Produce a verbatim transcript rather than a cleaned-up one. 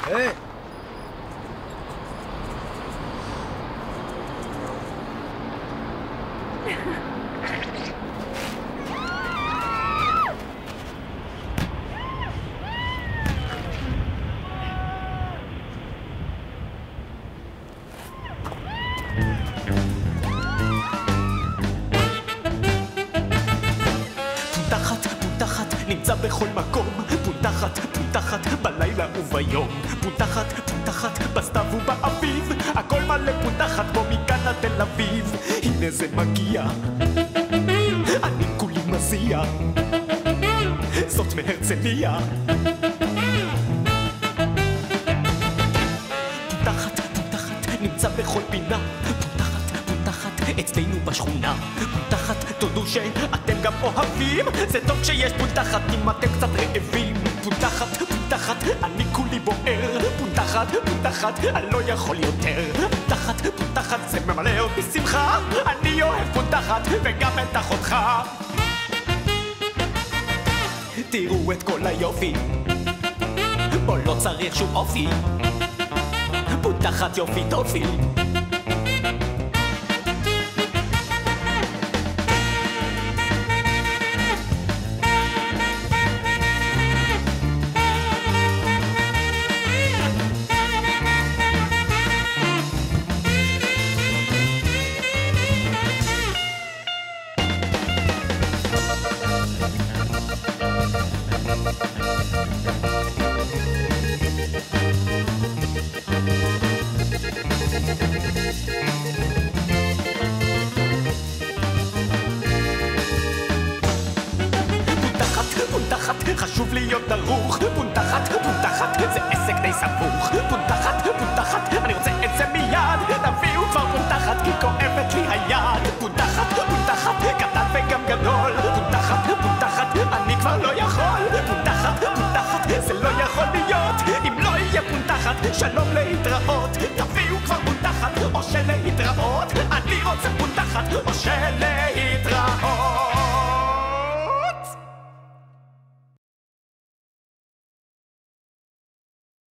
היי! נמצא בכל מקום, פונטחת, פונטחת, בלילה וביום. פונטחת, פונטחת, בסתיו ובאביב, הכל מלא פונטחת כמו מכאן עד תל אביב. הנה זה מגיע, אני כולי מזיע, זאת מהרצליה. פונטחת, פונטחת, נמצא בכל פינה, פונטחת, פונטחת, אצלנו בשכונה. פונטחת, תודו שאתם גם אוהבים, זה טוב כשיש פונטחת אם אתם קצת רעבים. פונטחת, פונטחת, אני כולי בוער, פונטחת, פונטחת, אני לא יכול יותר. פונטחת, פונטחת, זה ממלא אותי שמחה, אני אוהב פונטחת וגם את אחותך. תראו את כל היופי, בוא לא צריך שום אופי, פונטחת יופי טופי. חשוב להיות דרוך, פונטחת, פונטחת, זה עסק די סבוך. פונטחת, פונטחת, אני רוצה את זה מיד, תביאו כבר פונטחת כי כואבת לי היד. פונטחת, פונטחת, קטן וגם גדול, פונטחת, פונטחת, אני כבר לא יכול. פונטחת, פונטחת, זה לא יכול להיות, אם לא יהיה פונטחת, שלום להתראות. תביאו כבר פונטחת, או שלהתראות, אני רוצה פונטחת, או של...